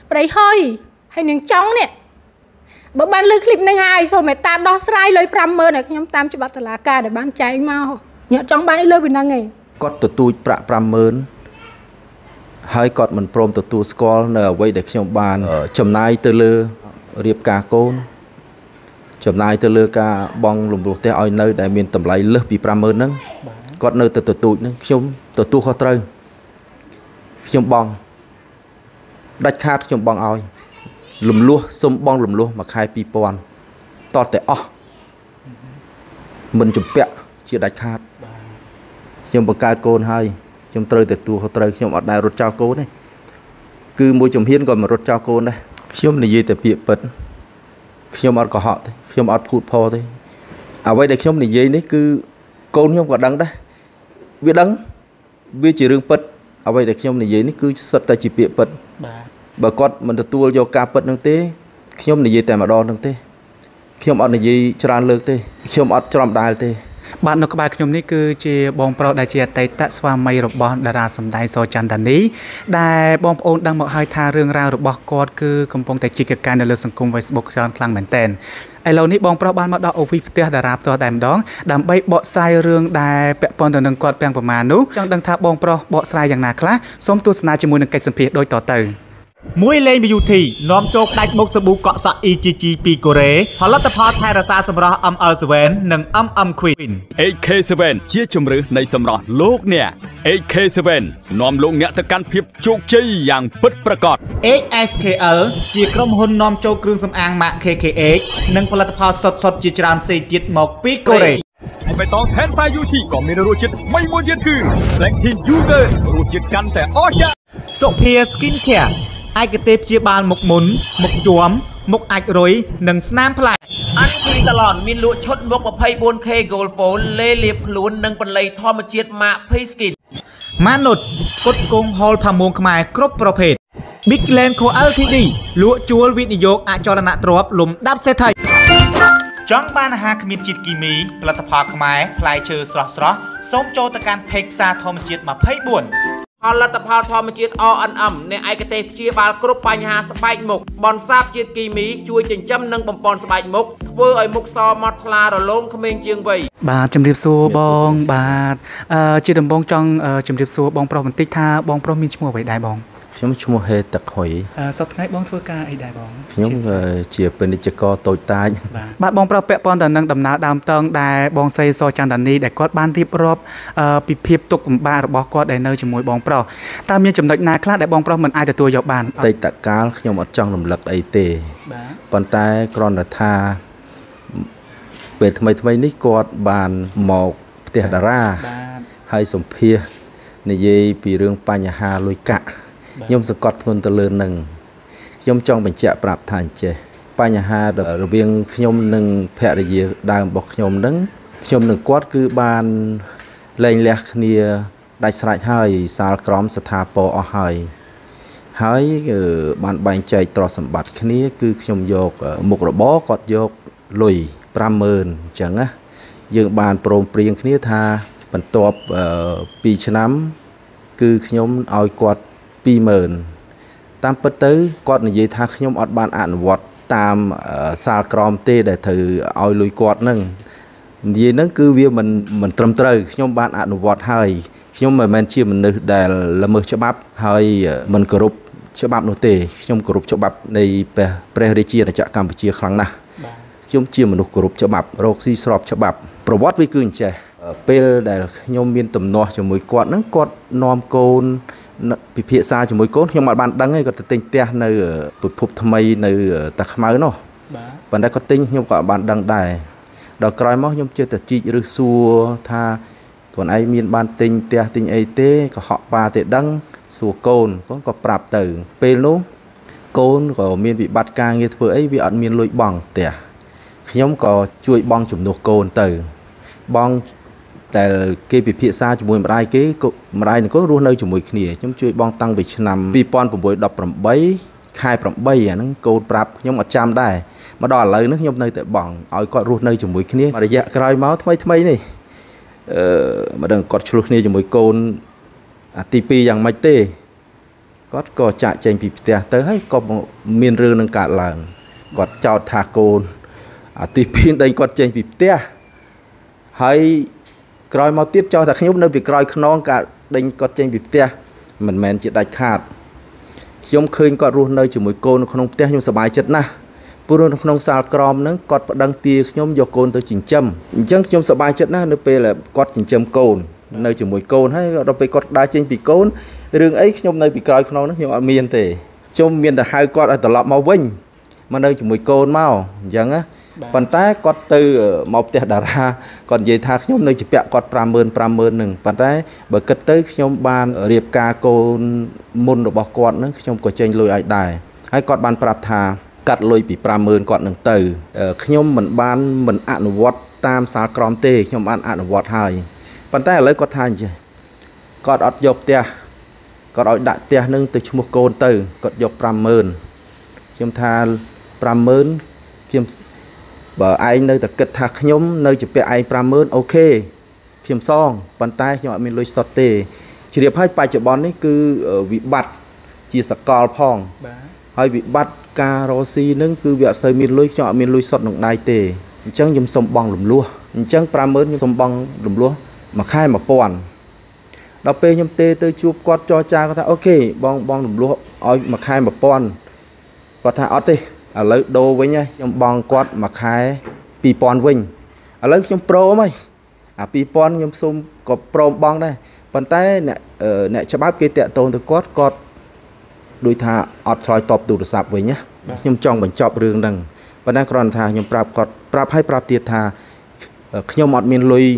Đấy hơi hay những trống nè bữa ban lưu clip nâng hai rồi mẹ ta đo sai lời pram mơ này nhóm tam cho bác là ca để ban cháy mau nhớ trong ban ấy lưu bình năng nghề có tụt tôi pram mơ hai cọt mình prom tụt tôi scroll nở quay để trong bàn chầm nai từ lơ riệp cà côn chầm nai từ lơ ca bong lùm lụt té oi nơi đại miền tầm lại lơ bị pram mơ nâng cọt nơi tụt tôi nâng trong tụt tôi khó trơn trong bong đạch khát trong bong oi lùm lúa xôm bong lùm lúa mà khai pi pon to té mình chụp bẹ chưa đạch khát trong bậc ca côn hay trong trời từ tu họ trời trong ở đại rốt trao cố này cứ môi trường hiến còn mà rốt trao cố đây trong này gì từ bịa bật trong ở có họ thôi trong ở phụt phò thôi à vậy để trong này gì đấy cứ côn trong có đắng đấy biết đắng biết chỉ riêng bật à vậy để trong này gì đấy cứ sật tay chỉ bịa bật bà con mình được tua vô ca bật năng tế trong này gì tại mà đo năng tế trong ở này gì tràn lược tế trong ở trong đài tế bạn nó có bài nhom ní cứ chỉ bong pro đại chỉ tay tạ xóa mây rồi bong đà ra sầm đại so chan đàn ní đại bong ôn đang một hai tha rương rao rồi bong cọt cứ cầm bong tại chỉ cáiการในលើសង្គម Facebook ច្រើនខ្លាំងមែនតែនឥឡូវនេះបងប្រុសបានមកដល់អូវីផ្ទះតារាផ្ទាល់តែម្ដងដើម្បីបកស្រាយរឿងដែលពាក់ព័ន្ធទៅនឹងគាត់ទាំងប្រមាណនោះចង់ដឹងថាបងប្រុសបកស្រាយយ៉ាងណាខ្លះសូមទស្សនាជាមួយនឹងកិច្ចសម្ភាសន៍ដូចតទៅមួយលេង BUT នាំចូលផ្ដាច់មុខសាប៊ូកក់សក់ EGG ពីកូរ៉េផលិតផលថែរក្សាសម្រស់ ML7 និង MM Queen AK7 ជាជំរឿសនៃសម្រស់លោកអ្នក AK7 នាំលោកអ្នកទៅកាន់ភាពជោគជ័យយ៉ាងពិតប្រាកដ HSKL ជាក្រុមហ៊ុននាំចូលគ្រឿងសម្អាងម៉ាក KKH និងផលិតផលសុទ្ធៗជាច្រើនផ្សេងទៀតមកពីកូរ៉េហើយបៃតង Hentai UT ក៏មានរសជាតិថ្មីមួយទៀតគឺ Black King User រសជាតិកាន់តែអស្ចារ្យ Sophia Skin Careឯកទេសព្យាបាលមុខមុនមុខជាំមុខអាចរុយនិងស្នាមផ្លែអាន់ទីសាឡនមានលក់ឈុតមុខ 24K Gold Fold លេលាបខ្លួននិងបន្លៃធម្មជាតិម៉ាក Pay Skin ម៉ានុតគុតគង់ហូលផាមួងខ្មែរគ្រប់ប្រភេទ Big Land Co Ltd លក់ជួលវិនិយោគអចលនទ្រព្យលំដាប់សេដ្ឋីចង់បានអាហារគ្មានជាតិគីមីផលិតផលខ្មែរផ្លែឈើស្រស់ៗសូមចូលទៅកាន់ Page ផ្សារធម្មជាតិ24ផលិតផលធម្មជាតិ ONM នៃឯកទេសព្យាបាលគ្រប់បញ្ហាស្បែកមុខបន្សាបជាតិគីមីជួយចិញ្ចឹមនិងបំពន់ស្បែកមុខធ្វើឲ្យមុខសម៉ត់ថ្លារលោងក្មេងជាងវ័យបាទជំរាបសួរបងបាទជាដំបូងចង់ជំរាបសួរបងប្រុសបន្តិចថាបងប្រុសមានឈ្មោះអ្វីដែរបងខ្ញុំឈ្មោះហេទឹកហុយសប្តាហ៍ថ្ងៃបងធ្វើការអីដែរបងខ្ញុំជាពាណិជ្ជករតូចតាចបាទបងប្រុសពាក់ព័ន្ធទៅនឹងដំណើរដើមតឹងដែលបងស្រីសចន្ទនីដែលគាត់បានរៀបរាប់ពីភាពទុក្ខលំបាករបស់គាត់ដែលនៅជាមួយបងប្រុសតើមានចំណុចណាខ្លះដែលបងប្រុសមិនអាចទទួលយកបានអតីតកាលខ្ញុំអត់ចង់រំលឹកអីទេប៉ុន្តែគ្រាន់តែថាពេលថ្មីនេះគាត់បានមកផ្ទះតារាហើយសម្ភាសនិយាយពីរឿងបញ្ហាលុយកាក់ខ្ញុំសង្កត់ធ្ងន់ទៅលើនឹងខ្ញុំចង់បញ្ជាក់ប្រាប់ថាអញ្ចេះបញ្ហារវាងខ្ញុំនិងភរិយាដើមរបស់ខ្ញុំនឹងខ្ញុំនិងគាត់គឺបានលែងលះគ្នាដាច់ស្រេចហើយសាលក្រមស្ថាពរអស់ហើយបានបែងចែកទ្រព្យសម្បត្តិគ្នាគឺខ្ញុំយកមុខរបរគាត់យកលុយ 50,000 អញ្ចឹងណាយើងបានព្រមព្រៀងគ្នាថាបន្ទាប់2ឆ្នាំគឺខ្ញុំឲ្យគាត់ 20,000 តាមពិតទៅគាត់និយាយថាខ្ញុំអត់បានអនុវត្តតាមសាលក្រមទេដែលត្រូវឲ្យលុយគាត់នឹងនិយាយហ្នឹងគឺវាមិនត្រឹមត្រូវខ្ញុំបានអនុវត្តហើយខ្ញុំមិនមែនជាមនុស្សដែលល្មើសច្បាប់ហើយមិនគោរពច្បាប់នោះទេខ្ញុំគោរពច្បាប់នៃព្រះរាជាណាចក្រកម្ពុជាខ្លាំងណាស់ខ្ញុំជាមនុស្សគោរពច្បាប់រកស៊ីស្របច្បាប់ប្រវត្តិវាគឺអញ្ចេះពេលដែលខ្ញុំមានទំនាស់ជាមួយគាត់ហ្នឹងគាត់នាំកូនពិភាក្សាជាមួយកូនខ្ញុំអត់បានដឹងទេគាត់ទៅទិញផ្ទះនៅពិភពថ្មីនៅតាខ្មៅនោះប៉ុន្តែគាត់ទិញខ្ញុំក៏អត់បានដឹងដែរដល់ក្រោយមកខ្ញុំជិះទៅជីកឬសួរថាខ្លួនឯងមានបានទិញផ្ទះទិញអីទេក៏ហក់ប៉ាទេដឹងសួរកូនក៏ប្រាប់ទៅពេលនោះកូនក៏មានវិបត្តិការងារធ្វើអីវាអត់មានលុយបង់ផ្ទះខ្ញុំក៏ជួយបង់ជំនួសកូនទៅបង់តែគេពិភាក្សាជាមួយម្ដាយគេម្ដាយនឹងក៏រស់នៅជាមួយគ្នាខ្ញុំជួយបងតាំងពីឆ្នាំ2018ខែ8អាហ្នឹងកូនប្រាប់ខ្ញុំអត់ចាំដែរមកដល់ឥឡូវនេះខ្ញុំនៅតែបងឲ្យគាត់រស់នៅជាមួយគ្នារយៈក្រោយមកថ្មីនេះមិនដឹងគាត់ឆ្លោះគ្នាជាមួយកូនអាទី2យ៉ាងម៉េចទេគាត់ក៏ចាក់ចេញពីផ្ទះទៅហើយក៏មានរឿងនឹងកើតឡើងគាត់ចោទថាកូនអាទី2ដេញគាត់ចេញពីផ្ទះហើយក្រោយមកទៀតចោទថាខ្ញុំនៅពីក្រោយខ្នងការដេញគាត់ចេញពីផ្ទះមិនមែនជាដាច់ខាតខ្ញុំឃើញគាត់រស់នៅជាមួយកូននៅក្នុងផ្ទះខ្ញុំសប្បាយចិត្តណាស់ព្រោះនៅក្នុងសាលក្រមហ្នឹងគាត់ប្តឹងទាខ្ញុំយកកូនទៅចិញ្ចឹមអញ្ចឹងខ្ញុំសប្បាយចិត្តណាស់នៅពេលគាត់ចិញ្ចឹមកូននៅជាមួយកូនហើយដល់ពេលគាត់ដើរចេញពីកូនរឿងអីខ្ញុំនៅពីក្រោយខ្នងហ្នឹងខ្ញុំអត់មានទេខ្ញុំមានតែហៅគាត់ឲ្យត្រឡប់មកវិញមកនៅជាមួយកូនមកអញ្ចឹងណាប៉ុន្តែគាត់ទៅមកផ្ទះតារាគាត់និយាយថាខ្ញុំនៅជាពាក់គាត់50,000ហ្នឹងប៉ុន្តែបើគិតទៅខ្ញុំបានរៀបការកូនមុនរបស់គាត់ហ្នឹងខ្ញុំក៏ចេញលុយឲ្យដែរហើយគាត់បានប្រាប់ថាកាត់លុយពី50,000គាត់នឹងទៅខ្ញុំមិនអនុវត្តតាមសាលក្រមទេខ្ញុំបានអនុវត្តហើយប៉ុន្តែឥឡូវគាត់ថាអញ្ចឹងគាត់អត់យកផ្ទះគាត់ឲ្យដាក់ផ្ទះនឹងទៅឈ្មោះកូនទៅគាត់យក50,000ខ្ញុំថា50,000ខ្ញុំបើឯងនៅតែគិតថាខ្ញុំនៅជាពាក់ឯង50,000អូខេខ្ញុំសងប៉ុន្តែខ្ញុំអត់មានលុយសុទ្ធទេជ្រាបហើយបច្ចុប្បន្ននេះគឺវិបត្តិជាសកលផងហើយវិបត្តិការរស់ស៊ីនឹងគឺវាអត់សូវមានលុយខ្ញុំអត់មានលុយសុទ្ធក្នុងដៃទេអញ្ចឹងខ្ញុំសុំបងរំលោះអញ្ចឹង50,000ខ្ញុំសុំបងរំលោះមួយខែ1000ដល់ពេលខ្ញុំទេទៅជួបគាត់ចរចាគាត់ថាអូខេបងរំលោះឲ្យមួយខែ1000គាត់ថាអត់ទេឥឡូវដូរវិញហើយខ្ញុំបងគាត់មួយខែ2000វិញឥឡូវខ្ញុំព្រមហើយអា2000ខ្ញុំសុំក៏ព្រមបងដែរប៉ុន្តែអ្នកច្បាប់គេតាក់ទងទៅគាត់ដូចថាអត់ឆ្លើយតបទូរស័ព្ទវិញណាខ្ញុំចង់បញ្ចប់រឿងហ្នឹងប៉ុន្តែគ្រាន់ថាខ្ញុំប្រាប់គាត់ប្រាប់ទៀតថាខ្ញុំអត់មានលុយ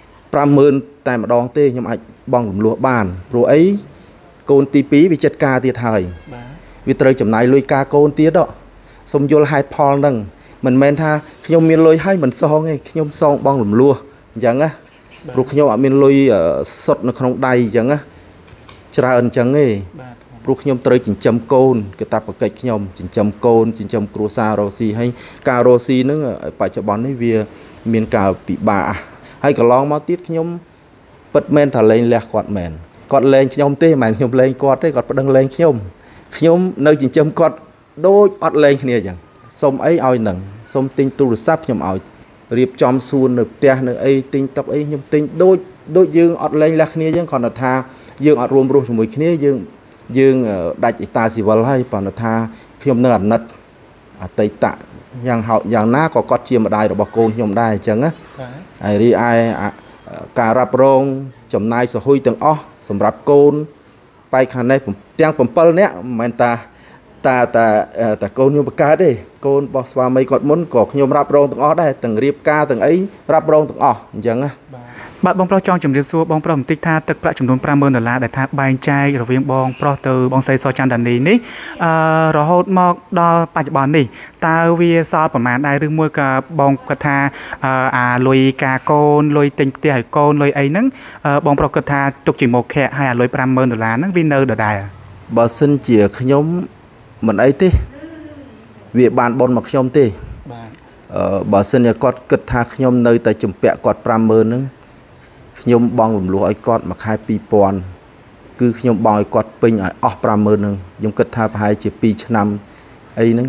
50,000តែម្ដងទេខ្ញុំអាចបងរំលោះបានព្រោះអីកូនទី2វាចិត្តការទៀតហើយវាត្រូវចំណាយលុយការកូនទៀតសូមយល់ហេតុផលហ្នឹងមិនមែនថាខ្ញុំមានលុយហើយមិនសងទេខ្ញុំសងបងរំលោះអញ្ចឹងណាព្រោះខ្ញុំអត់មានលុយសុទ្ធនៅក្នុងដៃអញ្ចឹងណាច្រើនអញ្ចឹងទេព្រោះខ្ញុំត្រូវចិញ្ចឹមកូនកាតព្វកិច្ចខ្ញុំចិញ្ចឹមកូនចិញ្ចឹមគ្រួសាររស់ស៊ីហើយការរស់ស៊ីហ្នឹងបច្ចុប្បន្ននេះវាមានការពិបាកហើយកន្លងមកទៀតខ្ញុំពិតមែនថាលែងលះគាត់មែនគាត់លែងខ្ញុំទេមិនមែនខ្ញុំលែងគាត់ទេគាត់ប្តឹងលែងខ្ញុំនៅចិញ្ចឹមគាត់ដូចអត់លែងគ្នាអញ្ចឹងសុំអីឲ្យនឹងសុំទិញទូរស័ព្ទខ្ញុំឲ្យរៀបចំសួននៅផ្ទះនៅអីទិញតុកអីខ្ញុំទិញដូចយើងអត់លែងលះគ្នាអញ្ចឹងគ្រាន់តែថាយើងអត់រួមរស់ជាមួយគ្នាយើងដាច់អេតាស៊ីវិលហើយប៉ុន្តែថាខ្ញុំនៅអាណិតអតីតយ៉ាងណាក៏គាត់ជាម្ដាយរបស់កូនខ្ញុំដែរអញ្ចឹងណាហើយរីឯការរ៉ាប់រងចំណាយសហួយទាំងអស់សម្រាប់កូនបែកខាងនេះទាំង7នាក់មិនមែនតាកូនខ្ញុំបង្កើតទេកូនរបស់ស្វាមីគាត់មុនក៏ខ្ញុំរ៉ាប់រងទាំងអស់ដែរទាំងរៀបការទាំងអីរ៉ាប់រងទាំងអស់អញ្ចឹងណាបាទបងប្រុសចង់ជម្រាបសួរបងប្រុសបន្តិចថាទឹកប្រាក់ចំនួន$50,000ដែលថាបែងចែករវាងបងប្រុសទៅបងស្រីសចន្ទនីនេះរហូតមកដល់បច្ចុប្បន្ននេះតើវាសល់ប្រមាណដែរឬមួយក៏បងគាត់ថាអាលុយការកូនលុយទិញផ្ទះឲ្យកូនលុយអីហ្នឹងបងប្រុសគាត់ថាទុកជាមុខខែហើយអាលុយ$50,000ហ្នឹងវានៅដដែលបើសិនជាខ្ញុំមិនអីទេវាបានបនមកខ្ញុំទេបើសិនជាគាត់គិតថាខ្ញុំនៅតែជំពាក់គាត់$50,000ហ្នឹងខ្ញុំបងរំលោះឲ្យគាត់មួយខែ2000គឺខ្ញុំបងឲ្យគាត់ពេញឲ្យអស់$50,000ហ្នឹងខ្ញុំគិតថាប្រហែលជា2ឆ្នាំអីហ្នឹង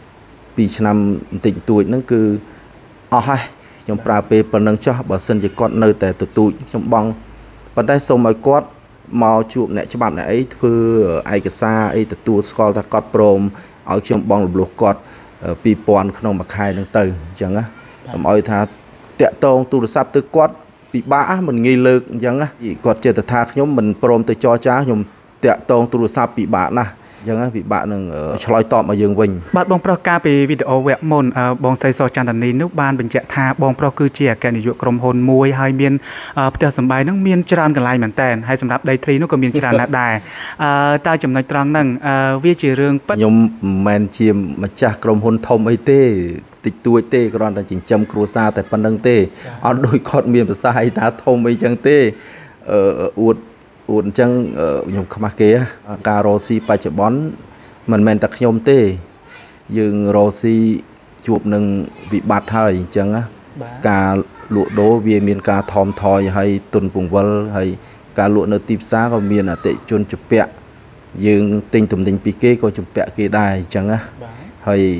2ឆ្នាំបន្តិចតួចហ្នឹងគឺអស់ហើយខ្ញុំប្រើពេលប៉ុណ្ណឹងចោះបើសិនជាគាត់នៅតែទទូចខ្ញុំបងប៉ុន្តែសូមឲ្យគាត់មកជួបអ្នកច្បាប់អ្នកអីធ្វើឯកសារអីទទួលស្គាល់ថាគាត់ព្រមឲ្យខ្ញុំបងរំលោះគាត់2000ក្នុងមួយខែហ្នឹងទៅអញ្ចឹងណាកុំឲ្យថាតាក់តងទូរស័ព្ទទៅគាត់ពិបាកមិនងាយលើកអញ្ចឹងណាគាត់ចេះតែថាខ្ញុំមិនព្រមទៅចរចាខ្ញុំតាក់តងទូរស័ព្ទពិបាកណាស់អញ្ចឹងពិបាកនឹងឆ្លើយតបមកយើងវិញបាទបងប្រុសការពីវីដេអូវគ្គមុនបងស្រីសចន្ទនីនោះបានបញ្ជាក់ថាបងប្រុសគឺជាអគ្គនាយកក្រុមហ៊ុនមួយហើយមានផ្ទះសម្បែងនោះមានច្រើនកន្លែងមែនតើហើយសម្រាប់ដីធ្លីនោះក៏មានច្រើនណាស់ដែរតើចំណុចត្រង់ហ្នឹងវាជារឿងពិតខ្ញុំមិនមែនជាម្ចាស់ក្រុមហ៊ុនធំអីទេតិចតួចទេគ្រាន់តែចិញ្ចឹមគ្រួសារតែប៉ុណ្្នឹងទេអត់ដូចគាត់មានប្រសាសន៍ថាធំអីចឹងទេអួតអញ្ចឹងខ្ញុំខ្មាស់គេការរស់ស៊ីបច្ចុប្បន្នមិនមែនតែខ្ញុំទេយើងរស់ស៊ីជួបនឹងវិបត្តិហើយអញ្ចឹងការលក់ដូរវាមានការថមថយហើយទុនពង្វិលហើយការលក់នៅទីផ្សារក៏មានអតិជនជពាក់ dương tinh tụm tinh pi kê có chụp bẹ kê đài chẳng á hay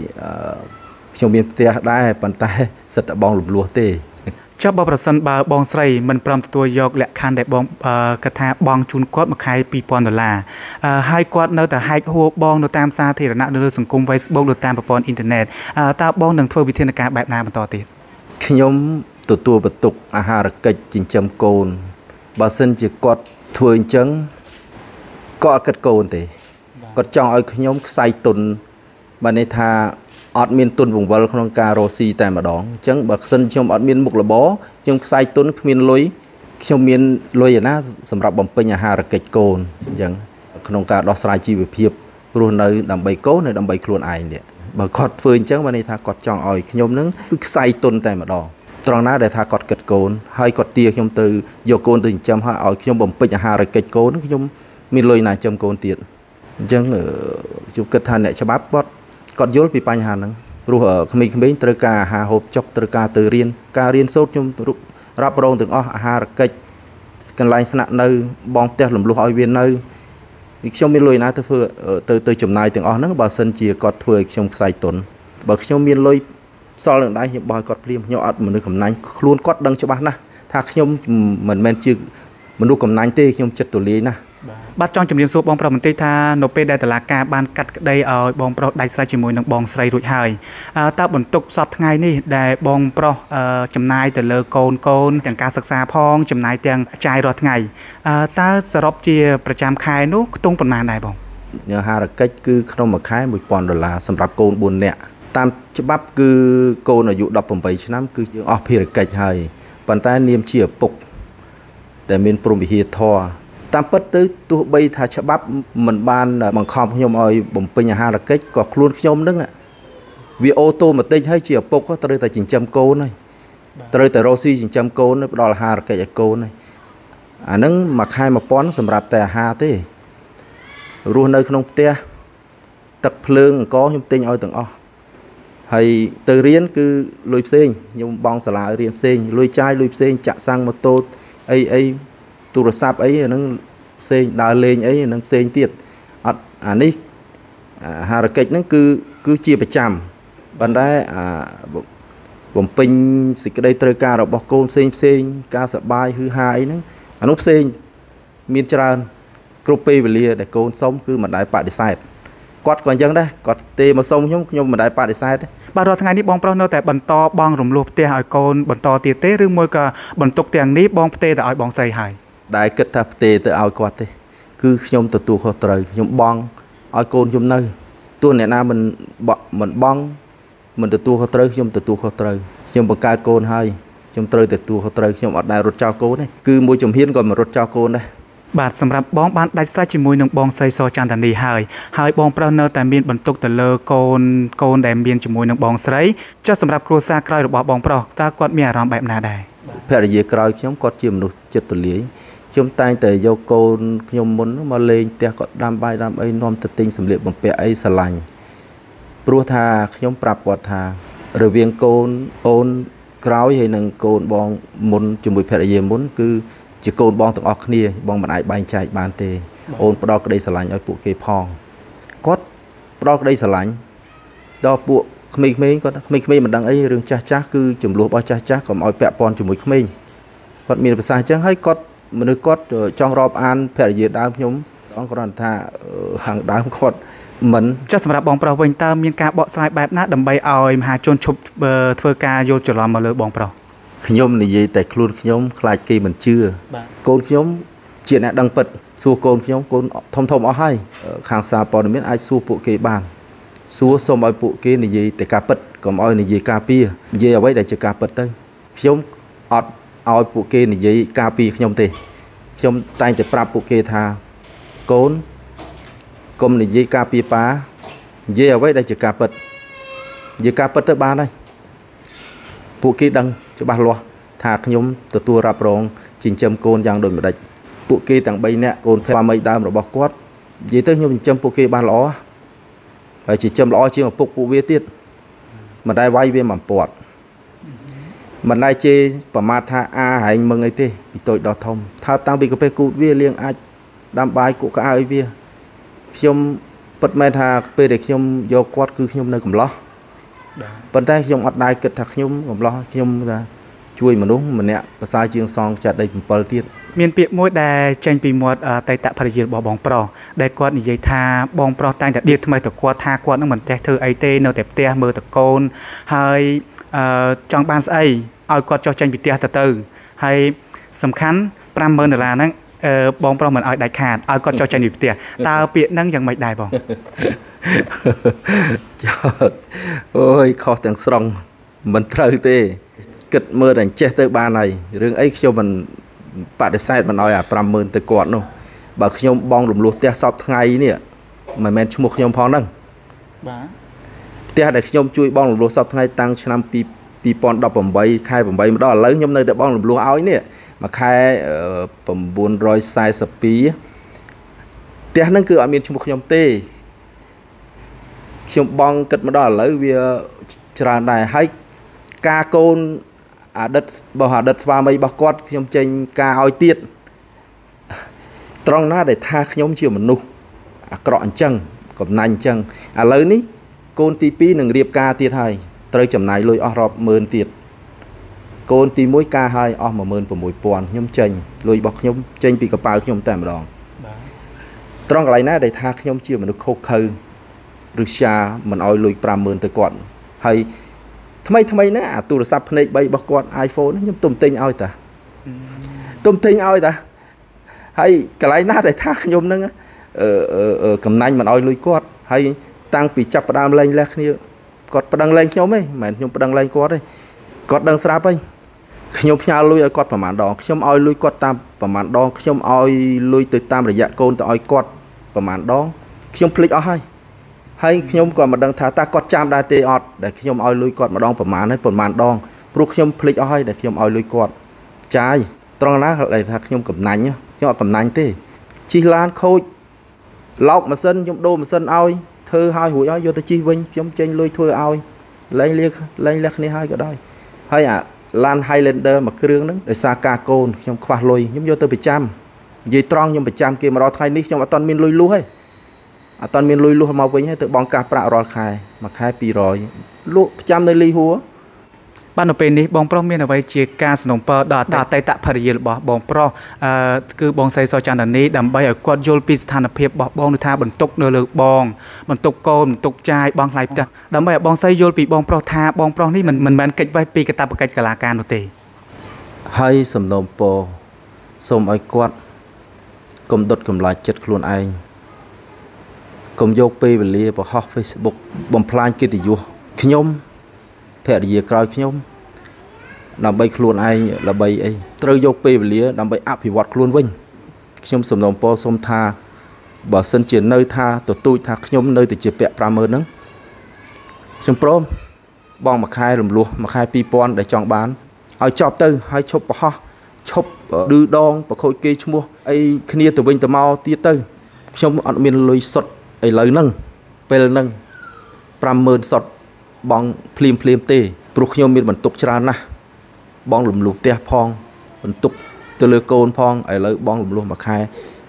trong miền tây đài bàn tay sật bong lụm lúa tê cho bàประสbà bong sấy mình pramตัวยกและคันได้บองกระทาบองชุนกอดมาขาย$2,000ให้กอดเนื้อแต่ให้หัวบองโดยตามสาธารณะโดยสังคมไฟซ์บุ๊กโดยตามประปอนอินเทอร์เน็ตตาบองหนึ่งทั่ววิทยาการแบบนามันต่อติดขยมตัวประตุกอาหารกิจจินจำโกนบาเซนจะกอดถวยจังก็กัดโกนเตกอดจองเอาขยมใส่ตุนมาในทาอดมีนตุนวงวอลขนมการโรซีแต่มาดองจังบักเซนชมอดมีนมุกระบอจังใส่ตุนขมินลอยชมมีนลอยอย่างน่าสำหรับบำเพ็ญอาหารกิจโกนจังขนมการดอกสลายจีบเพียบรู้ในดำใบโก้ในดำใบครวนไอเนี่ยบักกอดเฟื่องจังมาในทากอดจองเอาขยมนึงใส่ตุนแต่มาดองตรงนั้นได้ทากอดกิจโกนให้กอดเตียขยมตือโยโกนตือจำให้เอาขยมบำเพ็ญอาหารกิจโกนขยมมีลอยนายจำโกนเตียนจังจุกระทานเนี่ยฉบับบอดกอดโยนปีปัญหานังรู้ขมิ้นตระกาหาหอบจกตระกาตือเรียนการเรียนโซ่จุ่มรับรองถึงอาหารกิจกันไล่สนะเนยบองเตะหลุมลูกอ้อยเวียนเนยช่วงมีลอยนะเธอจุ่มนายถึงนั้นบาเซนเจียกอดเถื่อช่วงใส่ตนบางช่วงมีลอยซอลได้บอยกอดเปลี่ยนยอดเหมือนคำนั้นคล้วนกอดดังฉบับนะถ้าช่วงเหมือนแมนชื่อมันดูคำนั้นเต้ช่วงจัดตัวลีนะบัดจองจำเนียมสูบบองประมันตีทาโนเปได้แต่ละการบานกัดได้เอาบองประได้ใส่จมูกนังบองใส่รุ่ยหายตาบนตกสอบทั้งไงนี่ได้บองประจำนายแต่เลอโกนอย่างการศึกษาพองจำนายเตียงใจรอทั้งไงตาสรบเจียประจำคายนุกตรงประมาณใดบองเนื้อหาระกิจคือขนมขาย$1,000สำหรับโกนบุญเนี่ยตามฉบับคือโกนอายุ18ឆ្នាំคือออกพิรกิจให้ปัญญาเนียมเชียปุกแต่มีปรุงวิธีทอตามปัจจัยตัวใบถ่ายฉบับเหมือนบ้านบางคำขยมเอาบ่มเป็นอาหารกิจก็คล้วนขยมนึงอ่ะวิโอโตมาเตยให้เชียปุกก็ตระแต่จิงจำโกนเลยตระแต่โรซี่จิงจำโกนเลยดอลหาระกิจโกนเลยอันนั้นมาขายมาป้อนสำหรับแต่หาเต้รู้ในขนมเตี้ยตักเพลิงก็ยมเต็งเอาต่างอ้อให้ตือเรียนคือลุยเซงยมบองสลายเรียนเซงลุยใจลุยเซงจะสั่งมาโตไอตุรศัพท์ไอ้นั่งเซงดาเลงไอ้นั่งเซงเตียดอันนี้หาระกิจนั่นคือเชียประจำบันได้ผมเป็นสิ่งใดตระการเราบอกโกนเซงการสบายคือหายนั่งอันนู้นเซงมีจานกรุ๊ปเปย์เลียแต่โกนส้มคือมันได้ปะดีไซน์กอดก่อนยังได้กอดเตะมาส้มยมมันได้ปะดีไซน์บางรอบทั้งไงนี่บองเปล่าเนื้อแต่บรรทอบองหลุมลูกเตะหอยโกนบรรทอเตะหรือมวยกับบรรทุกเตียงนี้บองเตะแต่หอยบองใส่หายได้เกิดทับเตะแต่เอากอดเลยคือขยมตัวเขาเตยขยมบองเอาโกนขยมเนยตัวเนี่ยนะมันบองมันตัวเขาเตยขยมตัวเขาเตยขยมปากกาโกนให้ขยมเตยแต่ตัวเขาเตยขยมอัดได้รถเจ้าโกนเลยคือมวยจมเฮียนก่อนมารถเจ้าโกนเลยบาดสำหรับบองบ้านได้ใส่จมูกหนึ่งบองใส่ซอจานตันดีหายบองเปล่าเนื้อแต่เมียนบรรทุกแต่เลอโกนแต่เมียนจมูกหนึ่งบองใส่จะสำหรับครัวซาใครหรือบองเปล่าตากอดมีอารมณ์แบบนาได้แพร่เยอะกลายขยมกอดเจียมหนุจัดตัวเลี้ยขยมตายแต่โยโกนขยมมุนมาเลงเตะกอดดำใบดำไอ้นอมตะติงสำเร็จบางเปะไอ้สลังปลัวทาขยมปรับกอดทาหรือเวียงโกนกลายให้หนึ่งโกนบองมุนจมูกแพร่เยมุนคือจะโกนบองต้องออกนี่บองมันไอ้ใบใจบานเตโอนปลอกระไดสลังเอาปุกเกพองกอดปลอกระไดสลังดอกปุกขมิ้นก็ขมิ้นมันดังไอ้เรื่องจ้าคือจุ่มลูกเอาจ้าก็เอาแปะปอนจมูกขมิ้นกอดมีภาษาจังให้กอดมันนึกกอดจ้องรอบอ่านแผ่เยดดาวยมต้องกรอนท่าห่างดาวกอดเหมือนจะสำหรับบองเปล่าเวงตามีการเบาะสายแบบน่าดำใบเอามหาชนชุบเทอร์กาโยจลอมมาเลยบองเปล่าขยมนี่แต่ครูขยมคลายกีมันเชื่อโกนขยมเจียนดังปิดสู้โกนขยมโกนทมเอาให้ข้างซาปอนมินไอสู้ปุกเกบานสู้สมเอาปุกเกนี่แต่กาปิดก็เอานี่กาปีเอาไว้ได้จะกาปิดได้ขยมอดเอาปุกเกนี่กาปีขยมเตะขยมตายแต่ปรับปุกเกทาโกนกลมนี่กาปีป้าเอาไว้ได้จะกาปิดกาปิดเตบ้านได้ปุกเกดังจะบาลัวถากขยมตัวรับรองจิงจำโกนอย่างโดยไม่ได้ปุกเกต่างใบเนี่ยโกนความไม่ได้เราบอกกอดยี่ตั้งยมจำปุกเกบาล้อไปจิจำล้อจิงปุกปุกเวทีมันได้ไว้เวียมันปวดมันได้เจประมาทท่าอาหายมึงไอ้เต้ปีโตดอทอมถ้าตั้งปีกไปกูเวียเลี้ยงอาดำใบกูก็เอาไอ้เวียខ្ញុំពិតមែនថាពេលដែលខ្ញុំយកគាត់គឺខ្ញុំនៅកំឡោះប៉ុន្តែខ្ញុំអត់ដែរគិតថាខ្ញុំកំឡោះខ្ញុំថាជួយមនុស្សម្នាក់ប្រសើរជាងសងចាត់ដី7ទៀតមានពាក្យមួយដែលចេញពីមាត់តៃតភរិយារបស់បងប្រុសដែលគាត់និយាយថាបងប្រុសតែងតែដៀបថ្មីទៅគាត់ថាគាត់នឹងមិនចេះធ្វើអីទេនៅតែផ្ទះមើលតកូនហើយចង់បានស្អីឲ្យគាត់ចុះចេញពីផ្ទះទៅហើយសំខាន់$50,000ហ្នឹងបងប្រុសមិនឲ្យដាច់ខាតឲ្យគាត់ចុះចេញពីផ្ទះតើពាក្យហ្នឹងយ៉ាងម៉េចដែរបងអូយខុសទាំងស្រុងមិនត្រូវទេគិតមើលតែចេះទៅបានហើយរឿងអីខ្ញុំមិនបដិសេធមិនឲ្យអា$50,000ទៅគាត់នោះបើខ្ញុំបងរំលោះផ្ទះសពថ្ងៃនេះមិនមែនឈ្មោះខ្ញុំផងហ្នឹងបាទផ្ទះដែលខ្ញុំជួយបងរំលោះសពថ្ងៃតាំងឆ្នាំ2018ខែ8ម្ដងឥឡូវខ្ញុំនៅតែបងរំលោះឲ្យនេះមួយខែ942ផ្ទះហ្នឹងគឺអត់មានឈ្មោះខ្ញុំទេខ្ញុំបងគិតម្ដងឥឡូវវាច្រើនដែរហើយការកូនអតីតរបស់អតីតស្វាមីរបស់គាត់ខ្ញុំចេញការឲ្យទៀតត្រង់ណាដែលថាខ្ញុំជាមនុស្សអាក្រក់អញ្ចឹងកំណាញ់អញ្ចឹងឥឡូវនេះកូនទី2នឹងរៀបការទៀតហើយត្រូវចំណាយលុយអស់រាប់ម៉ឺនទៀតកូនទី1ការឲ្យអស់16,000ខ្ញុំចេញលុយរបស់ខ្ញុំចេញពីកប៉ាល់ខ្ញុំតែម្ដងត្រង់កន្លែងណាដែលថាខ្ញុំជាមនុស្សខុសខើឬရှာមិនឲ្យលុយ$50,000ទៅគាត់ហើយថ្មីហ្នឹងអាទូរស័ព្ទភ្នែក3របស់គាត់ iPhone ខ្ញុំទុំទិញឲ្យតាហើយកន្លែងណាដែលថាខ្ញុំហ្នឹងកំណាញ់មិនឲ្យលុយគាត់ហើយតាំងពីចាប់ផ្ដើមលែងលះគ្នាគាត់ប្តឹងលែងខ្ញុំទេមិនមែនខ្ញុំប្តឹងលែងគាត់ទេគាត់ដឹងស្រាប់ហើយខ្ញុំផ្ញើលុយឲ្យគាត់ប្រហែលដងខ្ញុំឲ្យលុយគាត់តាមប្រហែលដងខ្ញុំឲ្យលុយទៅតាមរយៈកូនទៅឲ្យគាត់ប្រហែលដងខ្ញុំភ្លេចអស់ហើយខ្ញុំក៏មិនដឹងថាតើគាត់ចាំដែរទេអត់ដែលខ្ញុំឲ្យលុយគាត់ម្ដងប្រហែលហើយប្រហែលដងព្រោះខ្ញុំភ្លេចអស់ហើយដែលខ្ញុំឲ្យលុយគាត់ចាយត្រង់ណាដែលថាខ្ញុំកំណាញ់ខ្ញុំអត់កំណាញ់ទេជិះឡានខូចឡោកម៉ាស៊ីនខ្ញុំដូរម៉ាស៊ីនឲ្យធ្វើឲ្យរួចហើយយកទៅជិះវិញខ្ញុំចេញលុយធ្វើឲ្យលែងលះគ្នាហើយក៏ដោយហើយអាឡាន Highlander មួយគ្រឿងហ្នឹងដោយសារការកូនខ្ញុំខ្វះលុយខ្ញុំយកទៅប្រចាំនិយាយត្រង់ខ្ញុំប្រចាំគេមកដល់ថ្ងៃនេះខ្ញុំអត់ទាន់មានលុយលុះទេអត់ទាន់មានលុយលុះមកវិញទេទៅបង់កាសប្រាក់រាល់ខែមួយខែ200លក់ប្រចាំនៅលីហួរបាទនៅពេលនេះបងប្រុសមានអ្វីជាការสนំពរដល់អតីតភរិយារបស់បងប្រុសគឺបងស្រីសុចន្ទនីដើម្បីឲ្យគាត់យល់ពីស្ថានភាពរបស់បងនោះថាបន្ទុកនៅលើបងបន្ទុកកូនបន្ទុកចាយបងថ្លៃផ្ទះដើម្បីឲ្យបងស្រីយល់ពីបងប្រុសថាបងប្រុសនេះមិនមែនកិច្ចវេះពីកាតព្វកិច្ចកលាការនោះទេហើយសំណូមពរសូមឲ្យគាត់កុំដុតកម្លាចចិត្តខ្លួនឯងកុំយកពេលវេលាបង្ហោះ Facebook បំផ្លាញកិត្តិយសខ្ញុំភរិយាក្រោយខ្ញុំដើម្បីខ្លួនឯងដើម្បីអីត្រូវយកពេលវេលាដើម្បីអភិវឌ្ឍខ្លួនវិញខ្ញុំសំណូមពរសូមថាបើសិនជានៅថាទទូចថាខ្ញុំនៅតែជាពាក់$50,000ហ្នឹងខ្ញុំព្រមបងមួយខែរំលោះមួយខែ2,000ដែលចង់បានឲ្យចប់ទៅហើយឈប់បង្ហោះឈប់ឌឺដងប្រខូចគេឈ្មោះអីគ្នាទៅវិញទៅមកទៀតទៅខ្ញុំអត់មានលុយសុទ្ធឥឡូវហ្នឹងពេលហ្នឹង$50,000សុទ្ធបងភ្លាមទេព្រោះខ្ញុំមានបន្ទុកច្រើនណាស់បងរំលោះផ្ទះផងបន្ទុកទៅលើកូនផងឥឡូវបងរំលោះមួយខែ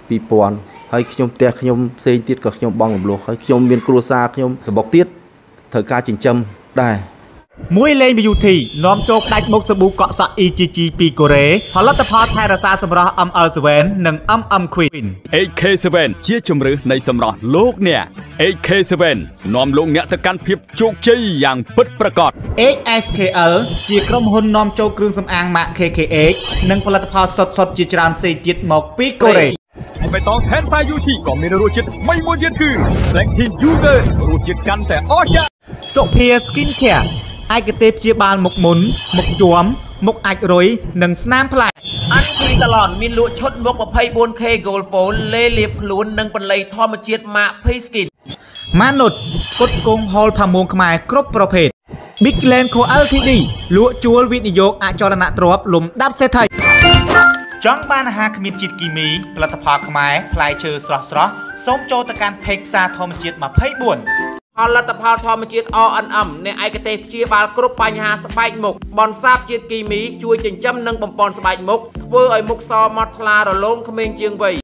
2,000ហើយខ្ញុំផ្ទះខ្ញុំផ្សេងទៀតក៏ខ្ញុំបងរំលោះហើយខ្ញុំមានគ្រួសារខ្ញុំសបុកទៀតត្រូវការចិញ្ចឹមដែរមួយលេង Beauty នាំចូលផ្ដាច់មុខសាប៊ូកក់សក់ EGG ពីកូរ៉េផលិតផលថែរក្សាសម្រស់ ML7 និង MM Queen 8K7 ជាជម្រើសនៃសម្រស់លោកអ្នក 8K7 នាំលោកអ្នកទៅកាន់ភាពជោគជ័យយ៉ាងពិតប្រាកដ HSKL ជាក្រុមហ៊ុននាំចូលគ្រឿងសម្អាងម៉ាក KKH និងផលិតផលសុទ្ធជាច្រើនផ្សេងទៀតមកពីកូរ៉េហើយបៃតង Hentai Yuchi ក៏មានរសជាតិថ្មីមួយទៀតគឺ Black Tea Yogurt រសជាតិកាន់តែអស្ចារ្យសុភា Skin Careឯកទេសព្យាបាលមុខមុនមុខជាំមុខអាចរុយនិងស្នាមផ្លែអាន់ទីសាឡនមានលក់ឈុតមុខ 24K Gold Fold លេលាបខ្លួននិងបន្លៃធម្មជាតិម៉ាក Pay Skin ម៉ានុតគុតគង់ហូលផាមួងខ្មែរគ្រប់ប្រភេទ Big Land Co Ltd លក់ជួលវិនិយោគអចលនទ្រព្យលំដាប់សេដ្ឋីចង់បានអាហារគ្មានជាតិគីមីផលិតផលខ្មែរផ្លែឈើស្រស់សូមចូលទៅកាន់ Page ផ្សារធម្មជាតិ24ផលិតផលធម្មជាតិ RNM អ្នកឯកទេសព្យាបាលគ្រប់បញ្ហាស្បែកមុខបន្សាបជាតិគីមីជួយចិញ្ចឹមនិងបំប៉នស្បែកមុខធ្វើឲ្យមុខសមាត់ថ្លារលោងក្មេងជាងវ័យ